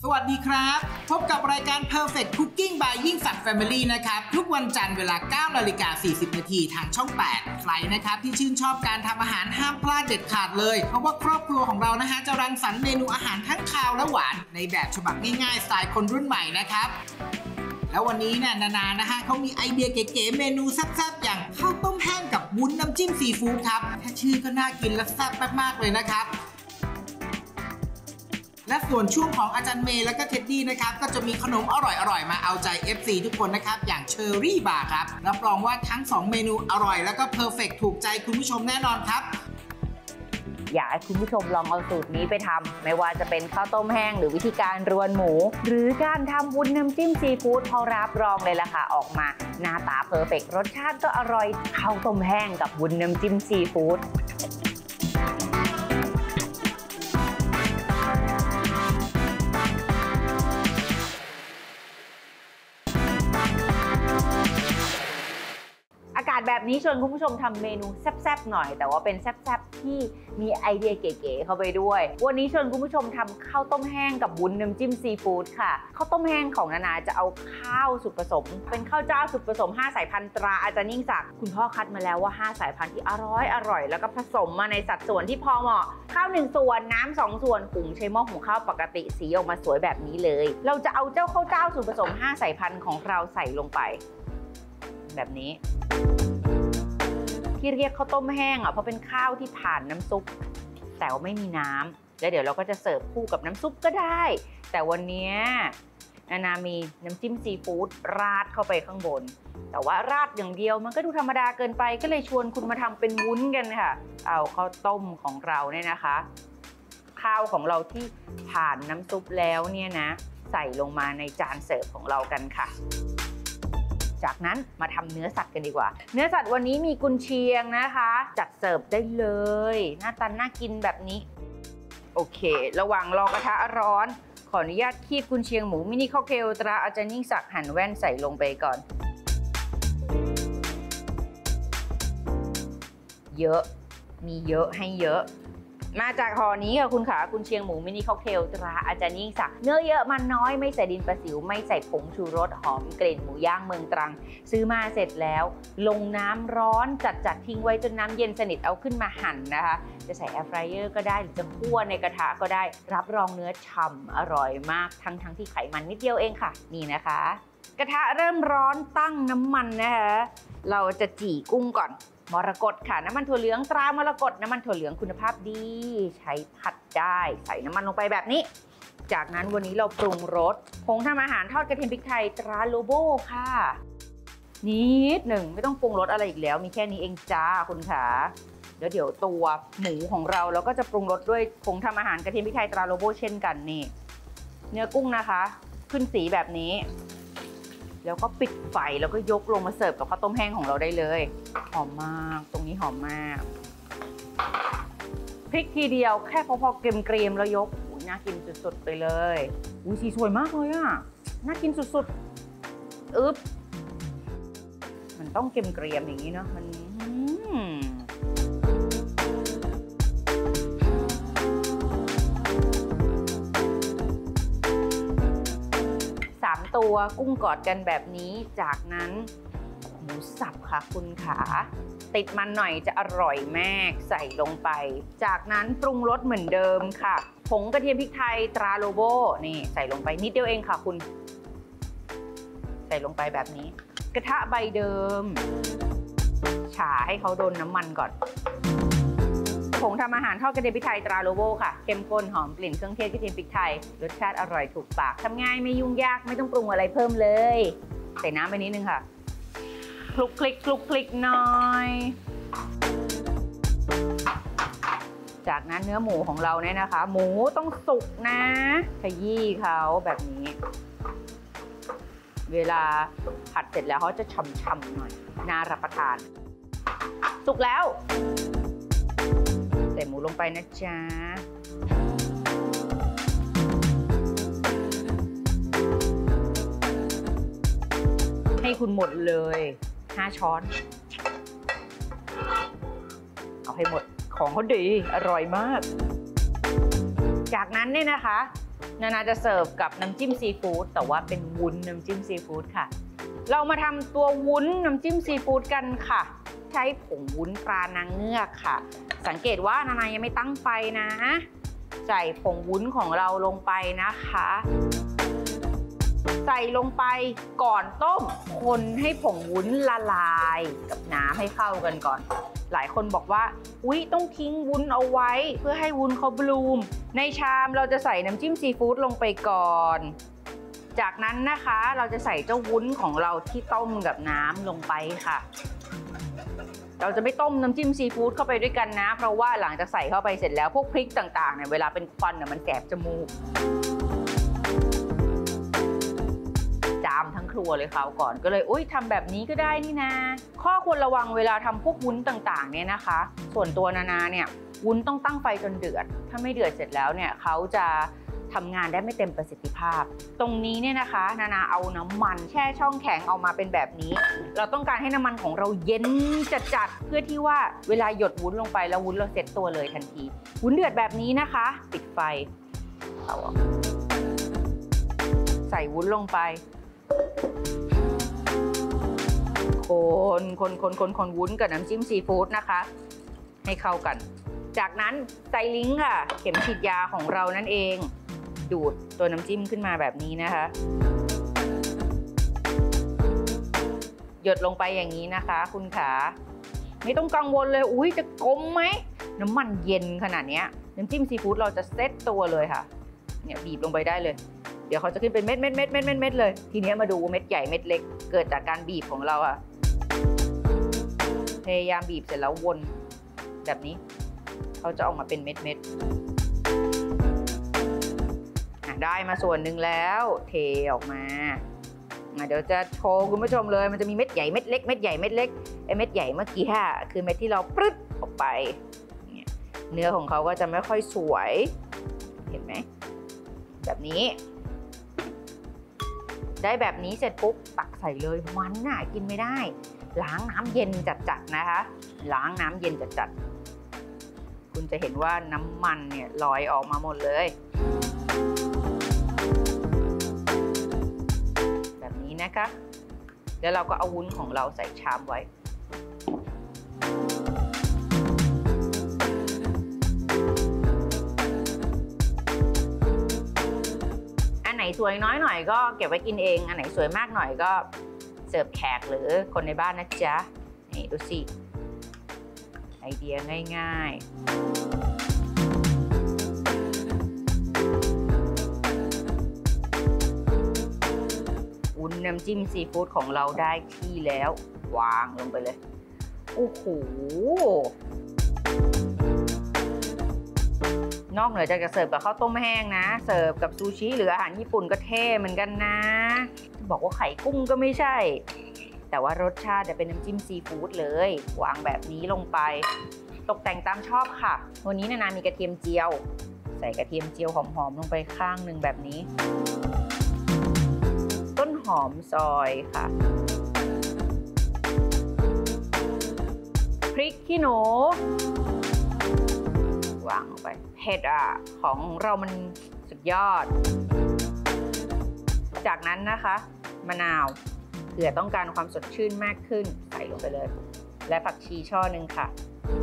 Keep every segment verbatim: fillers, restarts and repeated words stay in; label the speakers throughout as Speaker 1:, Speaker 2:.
Speaker 1: สวัสดีครับพบกับรายการ Perfect Cooking by ยิ่งศักดิ์ Family นะครับทุกวันจันทร์เวลา เก้านาฬิกาสี่สิบนาทีทางช่อง แปด ใครนะครับที่ชื่นชอบการทำอาหารห้ามพลาดเด็ดขาดเลยเพราะว่าครอบครัวของเรานะฮะจะรังสรรค์เมนูอาหารทั้งคาวและหวานในแบบฉบับง่ายๆสไตล์คนรุ่นใหม่นะครับแล้ววันนี้เนี่ยนานานะฮะเขามีไอเดียเก๋ๆเมนูแซ่บๆอย่างข้าวต้มแห้งกับวุ้นน้ำจิ้มซีฟู้ดครับแค่ชื่อก็น่ากินและแซ่บมากๆเลยนะครับและส่วนช่วงของอาจารย์เมย์และก็เท็ดดี้นะครับก็จะมีขนมอร่อยๆมาเอาใจ เอฟ ซี ทุกคนนะครับอย่างเชอร์รี่บาร์ครับรับรองว่าทั้งสองเมนูอร่อยแล้วก็เพอร์เฟกต์ถูกใจคุณผู้ชมแน่นอนครับ
Speaker 2: อยากให้คุณผู้ชมลองเอาสูตรนี้ไปทำไม่ว่าจะเป็นข้าวต้มแห้งหรือวิธีการรวนหมูหรือการทำวุ้นน้ำจิ้มซีฟู้ดพอรับรองเลยล่ะค่ะออกมาหน้าตาเพอร์เฟกต์รสชาติก็อร่อยข้าวต้มแห้งกับวุ้นน้ำจิ้มซีฟู้ดอากาศแบบนี้ชวนคุณผู้ชมทำเมนูแซ่บๆหน่อยแต่ว่าเป็นแซ่บๆที่มีไอเดียเก๋ๆเข้าไปด้วยวันนี้ชวนคุณผู้ชมทำข้าวต้มแห้งกับวุ้นน้ำจิ้มซีฟู้ดค่ะข้าวต้มแห้งของนานาจะเอาข้าวสูตรผสมเป็นข้าวเจ้าสูตรผสมห้าสายพันธุ์ตราอาจารย์ยิ่งศักดิ์คุณพ่อคัดมาแล้วว่าห้าสายพันธุ์ที่อร่อยอร่อยแล้วก็ผสมมาในสัดส่วนที่พอเหมาะข้าวหนึ่งส่วนน้ำสองส่วนหุงใช้หม้อหุงข้าวปกติสีออกมาสวยแบบนี้เลยเราจะเอาเจ้าข้าวเจ้าสูตรผสมห้าสายพันธุ์ของเราใส่ลงไปแบบนี้ที่เรียกข้าวต้มแห้งอ่ะเพราะเป็นข้าวที่ผ่านน้ำซุปแต่ว่าไม่มีน้ำแล้วเดี๋ยวเราก็จะเสิร์ฟคู่กับน้ำซุปก็ได้แต่วันนี้นานามีน้ำจิ้มซีฟู้ดราดเข้าไปข้างบนแต่ว่าราดอย่างเดียวมันก็ดูธรรมดาเกินไปก็เลยชวนคุณมาทำเป็นวุ้นกันค่ะเอาข้าวต้มของเราเนี่ยนะคะข้าวของเราที่ผ่านน้ำซุปแล้วเนี่ยนะใส่ลงมาในจานเสิร์ฟของเรากันค่ะจากนั้นมาทำเนื้อสัตว์กันดีกว่าเนื้อสัตว์วันนี้มีกุนเชียงนะคะจัดเสิร์ฟได้เลยหน้าตาน่ากินแบบนี้โอเคระหว่างรอกระทะร้อนขออนุญาตคีบกุนเชียงหมูมินิค็อกเทลตราอาจารย์ยิ่งศักดิ์หั่นแว่นใส่ลงไปก่อนเยอะมีเยอะให้เยอะมาจากห่อนี้ค่ะคุณขากุนเชียงหมูมินิค็อกเทลตราอาจารย์ยิ่งศักดิ์เนื้อเยอะมันน้อยไม่ใส่ดินประสิวไม่ใส่ผงชูรสหอมกลิ่นหมูย่างเมืองตรังซื้อมาเสร็จแล้วลงน้ำร้อนจัดจัดทิ้งไว้จนน้ำเย็นสนิทเอาขึ้นมาหั่นนะคะจะใส่แอร์ฟรายเออร์ก็ได้หรือจะคั่วในกระทะก็ได้รับรองเนื้อฉ่ำอร่อยมากทั้งทั้งที่ไขมันนิดเดียวเองค่ะนี่นะคะกระทะเริ่มร้อนตั้งน้ำมันนะคะเราจะจี่กุ้งก่อนมรกตค่ะน้ำมันถั่วเหลืองตรามรกตน้ำมันถั่วเหลืองคุณภาพดีใช้ผัดได้ใส่น้ำมันลงไปแบบนี้จากนั้นวันนี้เราปรุงรสผงทำอาหารทอดกระเทียมพริกไทยตราโลโบค่ะนิดหนึ่งไม่ต้องปรุงรสอะไรอีกแล้วมีแค่นี้เองจ้าคุณขาแล้วเดี๋ยวตัวหมูของเราเราก็จะปรุงรสด้วยผงทำอาหารกระเทียมพริกไทยตราโลโบเช่นกันนี่เนื้อกุ้งนะคะขึ้นสีแบบนี้แล้วก็ปิดไฟแล้วก็ยกลงมาเสิร์ฟกับข้าวต้มแห้งของเราได้เลยหอมมากตรงนี้หอมมากพริกทีเดียวแค่พอพอเกรียมๆแล้วยกอุ้ยน่ากินสุดๆไปเลยอุ้ยสีสวยมากเลยอ่ะน่ากินสุดๆอึ๊บมันต้องเกรียมๆอย่างนี้เนาะมันสามตัวกุ้งกอดกันแบบนี้จากนั้นหมูสับค่ะคุณขาติดมันหน่อยจะอร่อยมากใส่ลงไปจากนั้นปรุงรสเหมือนเดิมค่ะผงกระเทียมพริกไทยตราโลโบนี่ใส่ลงไปนิดเดียวเองค่ะคุณใส่ลงไปแบบนี้กระทะใบเดิมฉ่าให้เขาโดนน้ำมันก่อนผงทำอาหารทอดกระเทียมพริกไทยตราโลโบค่ะเข้มข้นหอมกลิ่นเครื่องเทศกระเทียมพริกไทยรสชาติอร่อยถูกปากทำง่ายไม่ยุ่งยากไม่ต้องปรุงอะไรเพิ่มเลยใส่น้ำไปนิดนึงค่ะคลุกคลิกคลุกคลิกหน่อยจากนั้นเนื้อหมูของเราเนี่ยนะคะหมูต้องสุกนะขยี้เขาแบบนี้เวลาผัดเสร็จแล้วเขาจะฉ่ำๆหน่อยน่ารับประทานสุกแล้วใส่หมูลงไปนะจ๊ะให้คุณหมดเลยห้าช้อนเอาให้หมดของเขาดีอร่อยมากจากนั้นเนี่ยนะคะนานาจะเสิร์ฟกับน้ำจิ้มซีฟู้ดแต่ว่าเป็นวุ้นน้ำจิ้มซีฟู้ดค่ะเรามาทำตัววุ้นน้ำจิ้มซีฟู้ดกันค่ะใช้ผงวุ้นปลานางเงือกค่ะสังเกตว่านานายังไม่ตั้งไฟนะใส่ผงวุ้นของเราลงไปนะคะใส่ลงไปก่อนต้มคนให้ผงวุ้นละลายกับน้ำให้เข้ากันก่อนหลายคนบอกว่าอุ๊ยต้องทิ้งวุ้นเอาไว้เพื่อให้วุ้นเขาบลูมในชามเราจะใส่น้ำจิ้มซีฟู้ดลงไปก่อนจากนั้นนะคะเราจะใส่เจ้าวุ้นของเราที่ต้มกับน้ำลงไปค่ะเราจะไม่ต้มน้ำจิ้มซีฟู้ดเข้าไปด้วยกันนะเพราะว่าหลังจากใส่เข้าไปเสร็จแล้วพวกพริกต่างๆเนี่ยเวลาเป็นควันเนี่ยมันแสบจมูกจามทั้งครัวเลยคราวก่อนก็เลยอุ้ยทำแบบนี้ก็ได้นี่นะข้อควรระวังเวลาทำพวกวุ้นต่างๆเนี่ยนะคะส่วนตัวนานาเนี่ยวุ้นต้องตั้งไฟจนเดือดถ้าไม่เดือดเสร็จแล้วเนี่ยเขาจะทำงานได้ไม่เต็มประสิทธิภาพตรงนี้เนี่ยนะคะนานาเอาน้ำมันแช่ช่องแข็งเอามาเป็นแบบนี้เราต้องการให้น้ำมันของเราเย็นจัดๆเพื่อที่ว่าเวลาหยดวุ้นลงไปแล้ววุ้นเราเซ็ตตัวเลยทันทีวุ้นเดือดแบบนี้นะคะปิดไฟเอาใส่วุ้นลงไปคนคนคนคนคนวุ้นกับน้ำจิ้มซีฟู้ดนะคะให้เข้ากันจากนั้นไซลิงค์ค่ะเข็มฉีดยาของเรานั่นเองดูดตัวน้ำจิ้มขึ้นมาแบบนี้นะคะหยดลงไปอย่างนี้นะคะคุณขาไม่ต้องกังวลเลยอุ้ยจะกลมไหมน้ำมันเย็นขนาดนี้น้ำจิ้มซีฟู้ดเราจะเซตตัวเลยค่ะเนี่ยบีบลงไปได้เลยเดี๋ยวเขาจะขึ้นเป็นเม็ดเม็ดเม็ดเม็ดเม็ดเม็ดเลยทีนี้มาดูเม็ดใหญ่เม็ดเล็กเกิดจากการบีบของเราอะพยายามบีบเสร็จแล้ววนแบบนี้เขาจะออกมาเป็นเม็ดเม็ดได้มาส่วนหนึ่งแล้วเทออกมาเดี๋ยวจะโชว์คุณผู้ชมเลยมันจะมีเม็ดใหญ่เม็ดเล็กเม็ดใหญ่เม็ดเล็กไอ้เม็ดใหญ่เมื่อกี้ค่ะคือเม็ดที่เราปรึ๊ดออกไปเนื้อของเขาก็จะไม่ค่อยสวยเห็นไหมแบบนี้ได้แบบนี้เสร็จปุ๊บตักใส่เลยมันน่ะกินไม่ได้ล้างน้ำเย็นจัดๆนะคะล้างน้ำเย็นจัดๆคุณจะเห็นว่าน้ำมันเนี่ยลอยออกมาหมดเลยแบบนี้นะคะแล้วเราก็เอาวุ้นของเราใส่ชามไว้อันไหนสวยน้อยหน่อยก็เก็บไว้กินเองอันไหนสวยมากหน่อยก็เสิร์ฟแขกหรือคนในบ้านนะจ๊ะนี่ดูสิไอเดียง่ายๆวุ้นน้ำจิ้มซีฟู้ดของเราได้ที่แล้ววางลงไปเลยโอ้โหนอกเหนือจากจะเสิร์ฟกับข้าวต้มแห้งนะเสิร์ฟกับซูชิหรืออาหารญี่ปุ่นก็เท่เหมือนกันนะบอกว่าไข่กุ้งก็ไม่ใช่แต่ว่ารสชาติจะเป็นน้ำจิ้มซีฟู้ดเลยวางแบบนี้ลงไปตกแต่งตามชอบค่ะวันนี้นานามีกระเทียมเจียวใส่กระเทียมเจียวหอมๆลงไปข้างหนึ่งแบบนี้ต้นหอมซอยค่ะพริกขี้หนูวางลงไปเผ็ดอ่ะของเรามันสุดยอดจากนั้นนะคะมะนาวเผื่อต้องการความสดชื่นมากขึ้นใส่ลงไปเลยและผักชีช่อหนึ่งค่ะ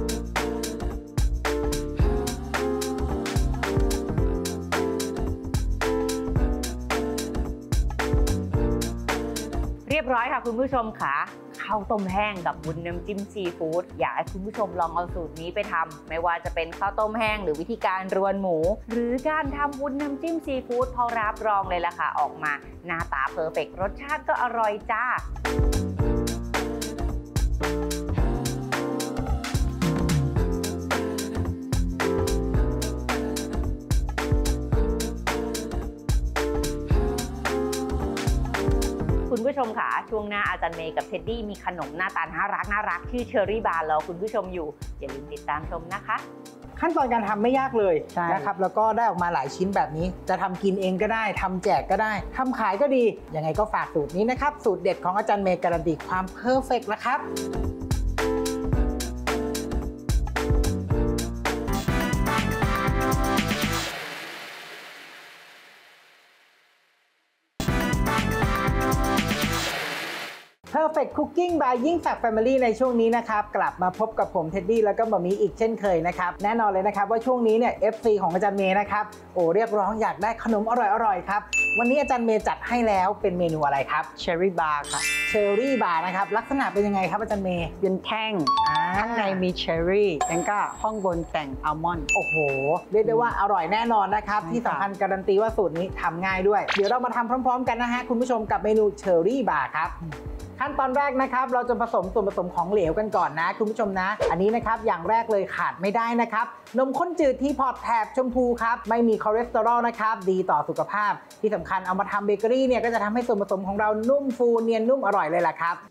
Speaker 2: เรียบร้อยค่ะคุณผู้ชมค่ะข้าวต้มแห้งกับวุ้นน้ำจิ้มซีฟู้ดอยากให้คุณผู้ชมลองเอาสูตรนี้ไปทำไม่ว่าจะเป็นข้าวต้มแห้งหรือวิธีการรวนหมูหรือการทำวุ้นน้ำจิ้มซีฟู้ดพอรับรองเลยล่ะค่ะออกมาหน้าตาเพอร์เฟกต์รสชาติก็อร่อยจ้าคุณผู้ชมค่ะช่วงหน้าอาจารย์เมย์กับเท็ดดี้มีขนมหน้าตาน่ารักน่ารักชื่อเชอรี่บาร์รอคุณผู้ชมอยู่อย่าลืมติดตามชมนะคะ
Speaker 1: ขั้นตอนการทำไม่ยากเลยนะครับแล้วก็ได้ออกมาหลายชิ้นแบบนี้จะทำกินเองก็ได้ทำแจกก็ได้ทำขายก็ดียังไงก็ฝากสูตรนี้นะครับสูตรเด็ดของอาจารย์เมย์การันตีความเพอร์เฟกต์นะครับ Perfect Cooking by ยิ่งศักดิ์ Family ในช่วงนี้นะครับกลับมาพบกับผมเท็ดดี้แล้วก็หมอมีอีกเช่นเคยนะครับแน่นอนเลยนะครับว่าช่วงนี้เนี่ย เอฟ ซี ของอาจารย์เมย์นะครับโอ้เรียกร้องอยากได้ขนมอร่อยๆครับวันนี้อาจารย์เมย์จัดให้แล้วเป็นเมนูอะไรครับ
Speaker 3: Cherry Bar ค่ะ
Speaker 1: Cherry Bar นะครับลักษณะเป็นยังไงครับอาจารย์เมย์
Speaker 3: เป็นแท่ง
Speaker 1: อ่า
Speaker 3: ข้างในมีเชอร์รี่แล้วก็ข้างบนแต่งอัลมอนด์
Speaker 1: โอ้โหเรียกได้ว่าอร่อยแน่นอนนะครับ
Speaker 3: ใช่ค่ะ
Speaker 1: ที่สำคัญการันตีว่าสูตรนี้ทำง่ายด้วยเดี๋ยวเรามาทำพร้อมๆกันนะฮะคุณผู้ชมกับเมนู Cherry Bar ครับขั้นตอนแรกนะครับเราจะผสมส่วนผสมของเหลวกันก่อนนะคุณผู้ชมนะ อันนี้นะครับอย่างแรกเลยขาดไม่ได้นะครับนมข้นจืดที่พอร์ตแถบชมพูครับไม่มีคอเลสเตอรอลนะครับดีต่อสุขภาพที่สำคัญเอามาทำเบเกอรี่เนี่ยก็จะทำให้ส่วนผสมของเรานุ่มฟูเนียนนุ่มอร่อยเลยล่ะครับ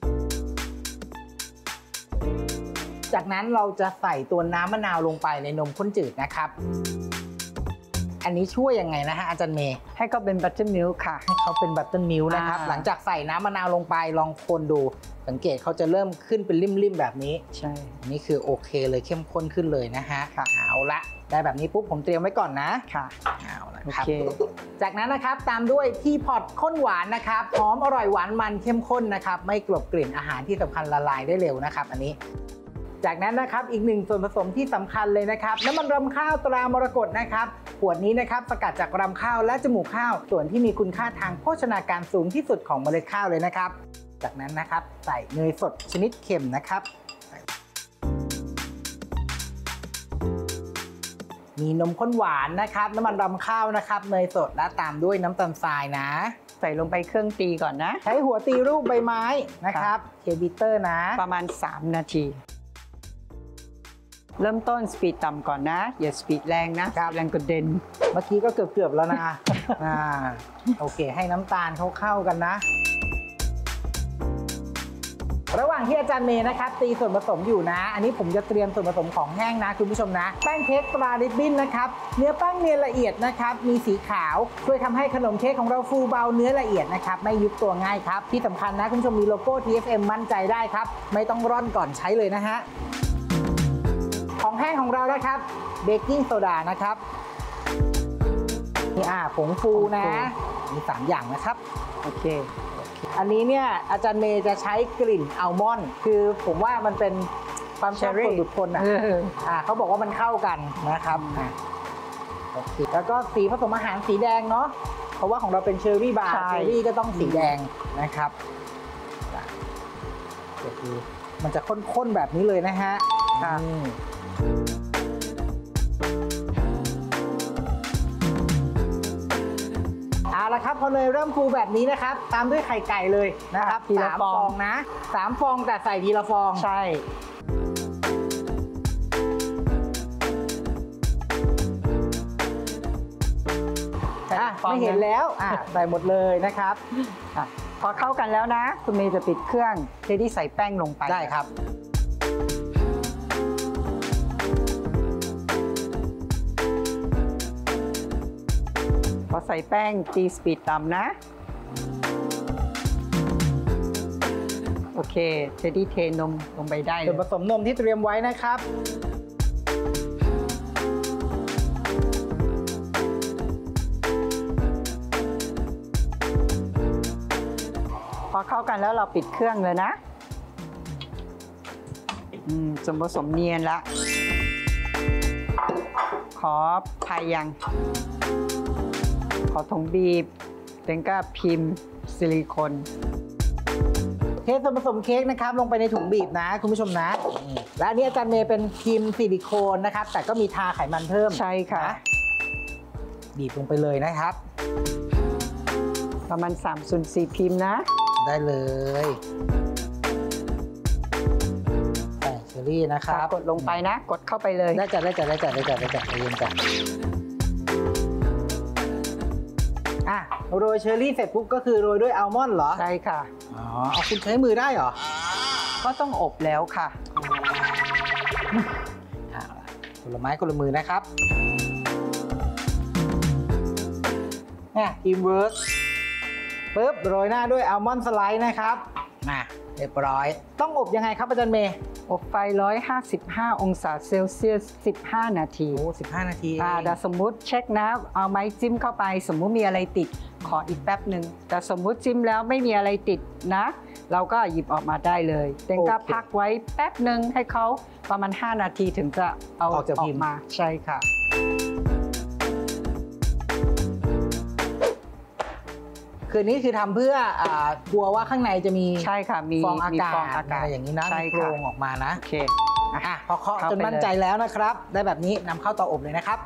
Speaker 1: จากนั้นเราจะใส่ตัวน้ำมะนาวลงไปในนมข้นจืดนะครับอันนี้ช่วยยังไงนะฮะอาจารย์เมย์
Speaker 3: ให้ก็เป็นบัตเตอร์มิลค์ค่ะ
Speaker 1: ให้เขาเป็นบัตเตอร์มิลค์นะครับ
Speaker 3: อ่า
Speaker 1: หลังจากใส่น้ำมะนาวลงไปลองคนดูสังเกตเขาจะเริ่มขึ้นเป็นริ่มๆแบบนี้
Speaker 3: ใช่
Speaker 1: อันนี้คือโอเคเลยเข้มข้นขึ้นเลยนะฮะเอาละได้แบบนี้ปุ๊บผมเตรียมไว้ก่อนนะ
Speaker 3: ค่ะ
Speaker 1: เอาละ
Speaker 3: โอ
Speaker 1: ครับ
Speaker 3: เค
Speaker 1: จากนั้นนะครับตามด้วยที่พอร์ตข้นหวานนะครับหอมอร่อยหวานมันเข้มข้นนะครับไม่กลบกลิ่นอาหารที่สำคัญละลายได้เร็วนะครับอันนี้จากนั้นนะครับอีกหนึ่งส่วนผสมที่สำคัญเลยนะครับน้ำมันรำข้าวตรามรกตนะครับขวดนี้นะครับสกัดจากรำข้าวและจมูกข้าวส่วนที่มีคุณค่าทางโภชนาการสูงที่สุดของเมล็ดข้าวเลยนะครับจากนั้นนะครับใส่เนยสดชนิดเค็มนะครับมีนมข้นหวานนะครับน้ำมันรำข้าวนะครับเนยสดและตามด้วยน้ำตาลทรายนะ
Speaker 3: ใส่ลงไปเครื่องตีก่อนนะ
Speaker 1: ใช้หัวตีรูปใบไม้นะครับเคบิเตอร์นะ
Speaker 3: ประมาณ สาม นาที เริ่มต้นสปีดต่ำก่อนนะ อย่าสปีดแรงนะแรงกระเด็น
Speaker 1: เมื่อกี้ก็เกือบๆแล้วนะ อ่าโอเคให้น้ำตาลเขาเข้ากันนะ ระหว่างที่อาจารย์เมย์นะครับตีส่วนผสมอยู่นะ อันนี้ผมจะเตรียมส่วนผสมของแห้งนะคุณผู้ชมนะแป้งเค้กตราริบบิ้นนะครับเนื้อแป้งเนียนละเอียดนะครับมีสีขาวช่วยทำให้ขนมเค้กของเราฟูเบาเนื้อละเอียดนะครับไม่ยุบตัวง่ายครับที่สำคัญนะคุณผู้ชมมีโลโก้ ที เอฟ เอ็ม มั่นใจได้ครับไม่ต้องร่อนก่อนใช้เลยนะฮะของแห้งของเรานะครับเบกกิ้งโซดานะครับนี่อ่าผงฟูนะมีสามอย่างนะครับ
Speaker 3: โอเค
Speaker 1: อันนี้เนี่ยอาจารย์เมย์จะใช้กลิ่นอัลมอนด์คือผมว่ามันเป็นความชอบส่วนบุคคลอ่ะ
Speaker 3: เออ
Speaker 1: อ่าเขาบอกว่ามันเข้ากันนะครับอ่ะโอเคแล้วก็สีผสมอาหารสีแดงเนาะเพราะว่าของเราเป็นเชอร์รี่บาร์
Speaker 3: ใช่
Speaker 1: เชอร์รี่ก็ต้องสีแดงนะครับเดี๋ยวดูมันจะข้นๆแบบนี้เลยนะฮะอืมเอาละครับพอเนยเริ่มฟูแบบนี้นะครับตามด้วยไข่ไก่เลยนะครับ
Speaker 3: ทีละ
Speaker 1: สาม
Speaker 3: ฟอง
Speaker 1: ฟองนะสามฟองแต่ใส่ทีละฟอง
Speaker 3: ใช่
Speaker 1: อ่ะไม่เห็นแล้วอ่ะใส่หมดเลยนะครับ
Speaker 3: อ่ะพอเข้ากันแล้วนะ คุณเมย์จะปิดเครื่องเทดี้ใส่แป้งลงไป
Speaker 1: ได้ครับ
Speaker 3: พอใส่แป้งตีสปีดต่ำนะ โอเคเทดี้เทนมลงไปได้เล
Speaker 1: ส่วน
Speaker 3: ย
Speaker 1: ผสมนมที่เตรียมไว้นะครับ
Speaker 3: พอเข้ากันแล้วเราปิดเครื่องเลยนะอืมส่วนผสมเนียนละ ขอพายยัง ขอถุงบีบเป็นก็พิมพ์ซิลิโคน
Speaker 1: เทส่วนผสมเค้กนะครับลงไปในถุงบีบนะคุณผู้ชมนะและอันนี้อาจารย์เมย์เป็นพิมพ์ซิลิโคนนะครับแต่ก็มีทาไขมันเพิ่ม
Speaker 3: ใช่ค่ะ
Speaker 1: นบีบลงไปเลยนะครับ
Speaker 3: ประมาณสามส่วนสี่พิมพ์นะ
Speaker 1: ได้เลยใส่เชอรี่นะครับ
Speaker 3: กดลงไปนะ กดเข้าไปเลย
Speaker 1: ได้จัดได้จัดได้จัดได้จัดได้จัดได้ยินจัดอ่ะโรยเชอรี่เสร็จปุ๊บก็คือโรยด้วยอัลมอนด์เหรอ
Speaker 3: ใช่ค่ะ
Speaker 1: อ๋อเอาคุณใช้มือได้เหรอ
Speaker 3: ก็ต้องอบแล้วค่ะ
Speaker 1: เอาล่ะคนละไม้คนละมือนะครับเนี่ยทีมเวิร์กปุ๊บโรยหน้าด้วยอัลมอนด์สไลด์นะครับมาเรียบร้อยต้องอบยังไงครับอาจารย์เมย์
Speaker 3: อบไฟหนึ่งร้อยห้าสิบห้าองศาเซลเซียสสิบห้านาที
Speaker 1: โอ้สิบห้านาทีเอง
Speaker 3: อ่าแต่สมมุติเช็คนะเอาไม้จิ้มเข้าไป สมมุติมีอะไรติดขออีกแป๊บหนึ่งแต่สมมุติจิ้มแล้วไม่มีอะไรติดนะเราก็หยิบออกมาได้เลยเต็งก็
Speaker 1: โอเค
Speaker 3: พักไว้แป๊บหนึ่งให้เขาประมาณห้านาทีถึงจะเอา
Speaker 1: ออกจากพิมพ์
Speaker 3: มาใช่ค่ะ
Speaker 1: คือนี้คือทำเพื่ออากลัวว่าข้างในจะมี
Speaker 3: ใช่ค่ะมี
Speaker 1: ฟองอากาศ
Speaker 3: มีฟองอากาศ
Speaker 1: อะไรอย่างนี้นะ
Speaker 3: ใช่
Speaker 1: มีโคร
Speaker 3: ค่ะ
Speaker 1: งออกมานะ
Speaker 3: โอเค
Speaker 1: อ่ะพอเคาะ
Speaker 3: เข้า
Speaker 1: จน
Speaker 3: ไป
Speaker 1: มั่นใจแล้วนะครับ ได้แบบนี้นำเข้าเตาอบเลยนะครับ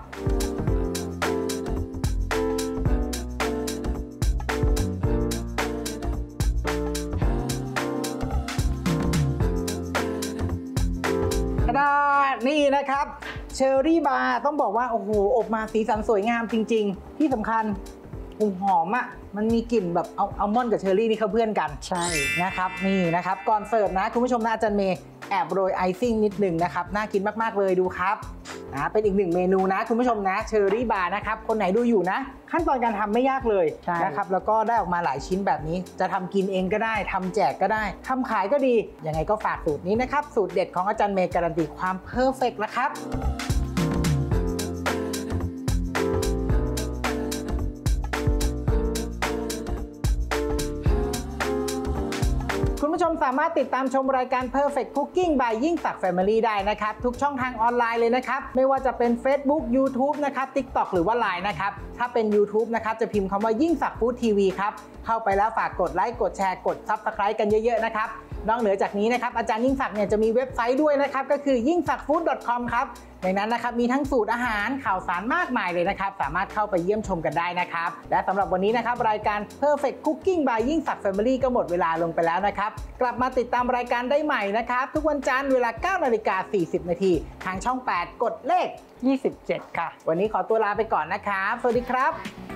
Speaker 1: ทะดานี่นะครับเชอร์รี่บาร์ต้องบอกว่า โอ้โห อบมาสีสันสวยงามจริงๆ ที่สำคัญกลิ่นหอมอ่ะมันมีกลิ่นแบบเอาอัลมอนด์กับเชอร์รี่นี่เขาเพื่อนกัน
Speaker 3: ใช่
Speaker 1: นะครับนี่นะครับก่อนเสิร์ฟนะคุณผู้ชมนะอาจารย์เมย์แอบโรยไอซิ่งนิดหนึ่งนะครับน่ากินมากๆเลยดูครับนะเป็นอีกหนึ่งเมนูนะคุณผู้ชมนะเชอร์รี่บาร์นะครับคนไหนดูอยู่นะ ขั้นตอนการทำไม่ยากเลย
Speaker 3: ใช่
Speaker 1: นะครับแล้วก็ได้ออกมาหลายชิ้นแบบนี้ จะทำกินเองก็ได้ทำแจกก็ได้ทำขายก็ดียังไงก็ฝากสูตรนี้นะครับสูตรเด็ดของอาจารย์เมย์การันตีความเพอร์เฟกต์นะครับคุณผู้ชมสามารถติดตามชมรายการ Perfect Cooking by ยิ่งศักดิ์ Family ได้นะครับทุกช่องทางออนไลน์เลยนะครับไม่ว่าจะเป็น Facebook YouTube นะครับ TikTok หรือว่า ไลน์ นะครับถ้าเป็น YouTube นะครับจะพิมพ์คำว่ายิ่งศักดิ์ฟู้ดทีวีครับเข้าไปแล้วฝากกดไลค์กดแชร์กด Subscribe กันเยอะๆนะครับนอกเหนือจากนี้นะครับอาจารย์ยิ่งศักดิ์เนี่ยจะมีเว็บไซต์ด้วยนะครับก็คือยิ่งศักดิ์ฟู้ด ดอท คอม ครับในนั้นนะครับมีทั้งสูตรอาหารข่าวสารมากมายเลยนะครับสามารถเข้าไปเยี่ยมชมกันได้นะครับและสำหรับวันนี้นะครับรายการ Perfect Cooking by ยิ่งศักดิ์ Family ก็หมดเวลาลงไปแล้วนะครับกลับมาติดตามรายการได้ใหม่นะครับทุกวันจันทร์เวลา เก้านาฬิกาสี่สิบนาทีทางช่อง แปด กดเลข
Speaker 3: ยี่สิบเจ็ดค่ะ
Speaker 1: วันนี้ขอตัวลาไปก่อนนะครับสวัสดีครับ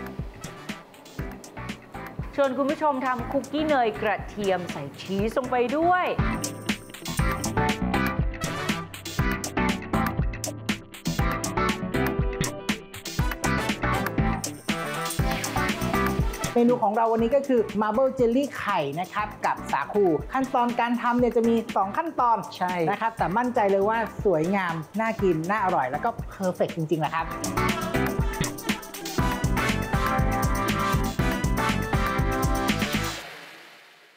Speaker 2: ชวนคุณผู้ชมทำคุกกี้เนยกระเทียมใส่ชีสลงไปด้วย
Speaker 1: เมนูของเราวันนี้ก็คือ Marble Jelly ไข่นะครับกับสาคูขั้นตอนการทำเนี่ยจะมีสองขั้นตอน
Speaker 3: ใช่
Speaker 1: นะครับแต่มั่นใจเลยว่าสวยงามน่ากินน่าอร่อยแล้วก็เพอร์เฟกต์จริงๆแหละครับ